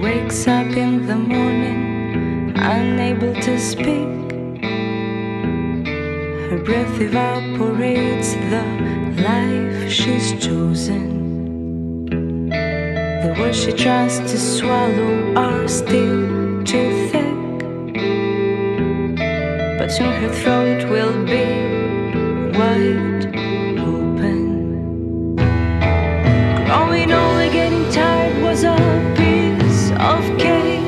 wakes up in the morning, unable to speak. Her breath evaporates the life she's chosen. The words she tries to swallow are still too thick, but soon her throat will be wide open. Growing old and getting tired was a piece of cake.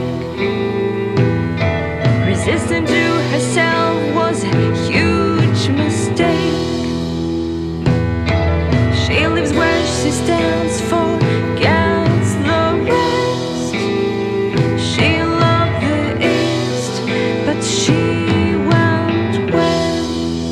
Resisting to herself was a huge mistake. She lives where she stands, forgets the rest. She loved the East, but she went west.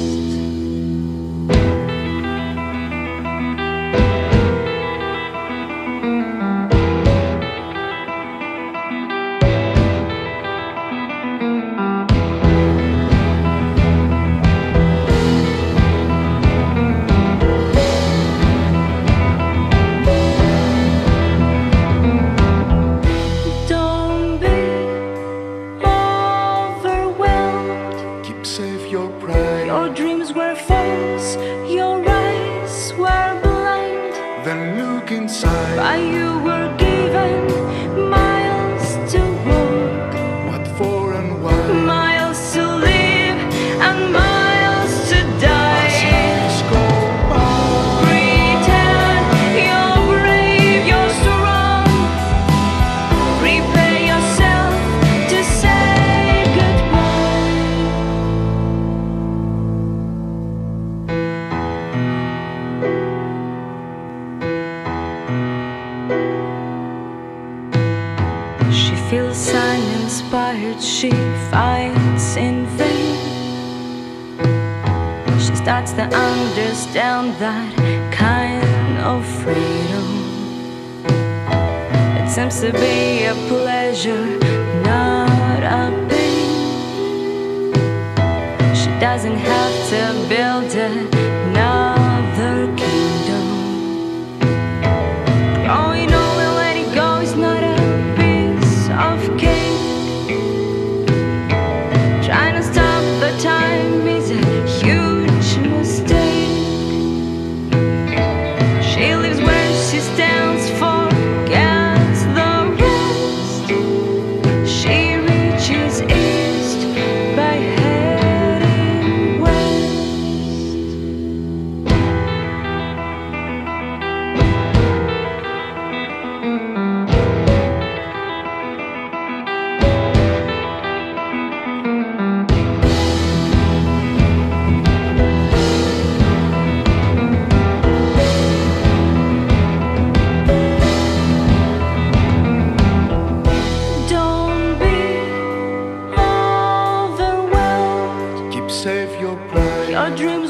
Your dreams were false, your eyes were blind. Then look inside. But you were given miles to walk, What for and why? miles to live and miles to die. As years go by, Pretend you're brave, you're strong. Prepare yourself to say goodbye. She feels uninspired, she fights in vain. She starts to understand that kind of freedom. It seems to be a pleasure, not a pain. She doesn't have to build another kingdom. Growing old and letting go is not a piece of cake. Trying to stop the time is a huge mistake. She lives where she stands, forgets the rest. She reaches east by heading west. Don't be overwhelmed. keep safe your pride. Your dreams